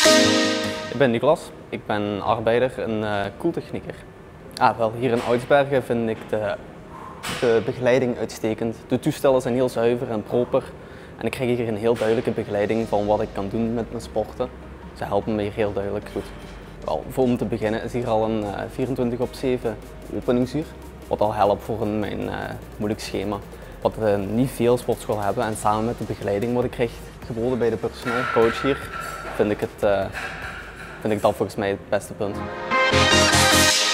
Ik ben Nicolas, ik ben arbeider en koeltechnieker. Wel, hier in Oudsbergen vind ik de begeleiding uitstekend. De toestellen zijn heel zuiver en proper en ik krijg hier een heel duidelijke begeleiding van wat ik kan doen met mijn sporten. Ze helpen me hier heel duidelijk goed. Wel, om te beginnen is hier al een 24/7 openingsuur, wat al helpt voor mijn moeilijk schema. Wat niet veel sportschool hebben en samen met de begeleiding wat ik krijg geboden bij de personal coach hier, vind ik dat volgens mij het beste punt.